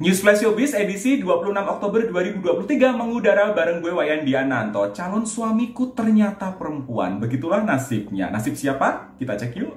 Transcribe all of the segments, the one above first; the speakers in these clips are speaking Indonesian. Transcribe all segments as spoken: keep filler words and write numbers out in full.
News Flash Showbiz edisi dua puluh enam Oktober dua ribu dua puluh tiga mengudara bareng gue Wayan Diananto. Calon suamiku ternyata perempuan. Begitulah nasibnya. Nasib siapa? Kita cek yuk.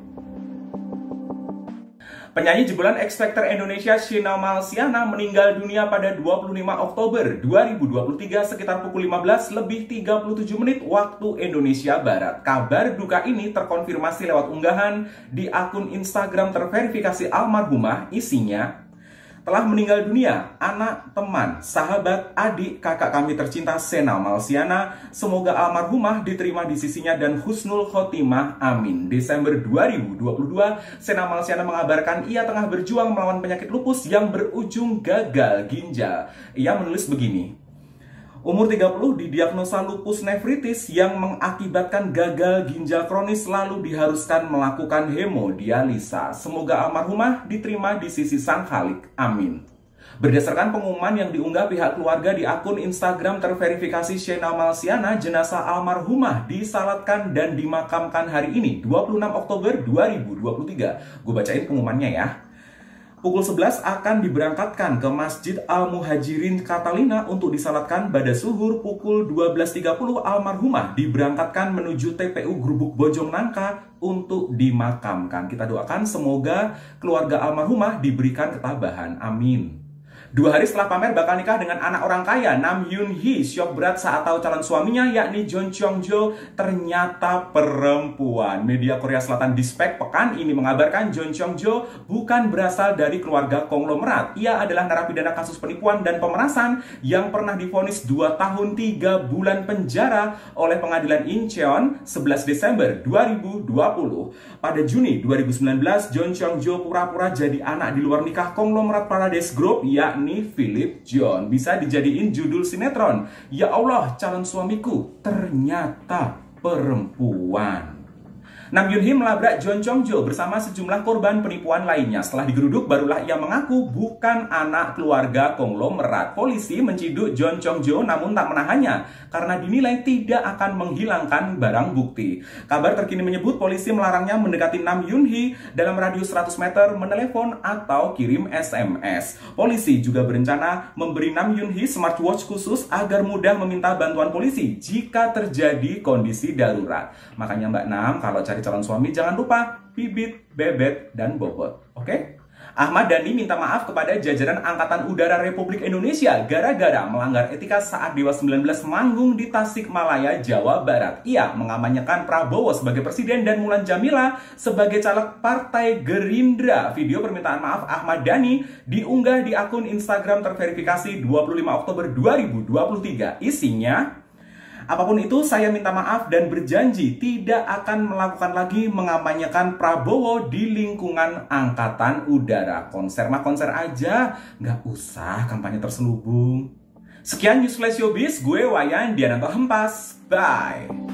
Penyanyi jebolan X Factor Indonesia Sheena Malsiana meninggal dunia pada dua puluh lima Oktober dua ribu dua puluh tiga sekitar pukul lima belas lebih tiga puluh tujuh menit waktu Indonesia Barat. Kabar duka ini terkonfirmasi lewat unggahan di akun Instagram terverifikasi almarhumah. Isinya, telah meninggal dunia anak, teman, sahabat, adik, kakak kami tercinta Sheena Malsiana. Semoga almarhumah diterima di sisinya dan husnul khotimah. Amin. Desember dua ribu dua puluh dua, Sheena Malsiana mengabarkan ia tengah berjuang melawan penyakit lupus yang berujung gagal ginjal. Ia menulis begini. Umur tiga puluh didiagnosa lupus nefritis yang mengakibatkan gagal ginjal kronis lalu diharuskan melakukan hemodialisa. Semoga almarhumah diterima di sisi Sang Khalik. Amin. Berdasarkan pengumuman yang diunggah pihak keluarga di akun Instagram terverifikasi Sheena Malsiana, jenazah almarhumah disalatkan dan dimakamkan hari ini dua puluh enam Oktober dua ribu dua puluh tiga. Gue bacain pengumumannya ya. Pukul sebelas akan diberangkatkan ke Masjid Al-Muhajirin Catalina untuk disalatkan pada zuhur. Pukul dua belas tiga puluh almarhumah diberangkatkan menuju T P U Grubuk Bojong Nangka untuk dimakamkan. Kita doakan semoga keluarga almarhumah diberikan ketabahan. Amin. Dua hari setelah pamer bakal nikah dengan anak orang kaya, Nam Yoon Hee syok berat saat tahu calon suaminya yakni John Chong Jo ternyata perempuan. Media Korea Selatan Dispatch pekan ini mengabarkan John Chong Jo bukan berasal dari keluarga konglomerat. Ia adalah narapidana kasus penipuan dan pemerasan yang pernah divonis dua tahun tiga bulan penjara oleh pengadilan Incheon sebelas Desember dua ribu dua puluh. Pada Juni dua ribu sembilan belas, John Chong Jo pura-pura jadi anak di luar nikah konglomerat Paradise Group yakni Philip John. Bisa dijadiin judul sinetron. Ya Allah, calon suamiku ternyata perempuan. Nam Yoon Hee melabrak John Chong Jo bersama sejumlah korban penipuan lainnya. Setelah digeruduk, barulah ia mengaku bukan anak keluarga konglomerat. Polisi menciduk John Chong Jo namun tak menahannya karena dinilai tidak akan menghilangkan barang bukti. Kabar terkini menyebut polisi melarangnya mendekati Nam Yoon Hee dalam radius seratus meter, menelepon atau kirim S M S. Polisi juga berencana memberi Nam Yoon Hee smartwatch khusus agar mudah meminta bantuan polisi jika terjadi kondisi darurat. Makanya Mbak Nam, kalau cari calon suami jangan lupa bibit, bebet, dan bobot. Oke? Ahmad Dhani minta maaf kepada jajaran Angkatan Udara Republik Indonesia gara-gara melanggar etika saat Dewa sembilan belas manggung di Tasikmalaya, Jawa Barat. Ia mengamanyakan Prabowo sebagai presiden dan Mulan Jamila sebagai caleg Partai Gerindra. Video permintaan maaf Ahmad Dhani diunggah di akun Instagram terverifikasi dua puluh lima Oktober dua ribu dua puluh tiga. Isinya, apapun itu, saya minta maaf dan berjanji tidak akan melakukan lagi mengampanyekan Prabowo di lingkungan Angkatan Udara. Konser mah konser aja, nggak usah kampanye terselubung. Sekian News Flash Showbiz, gue Wayan Diananto Hempas. Bye!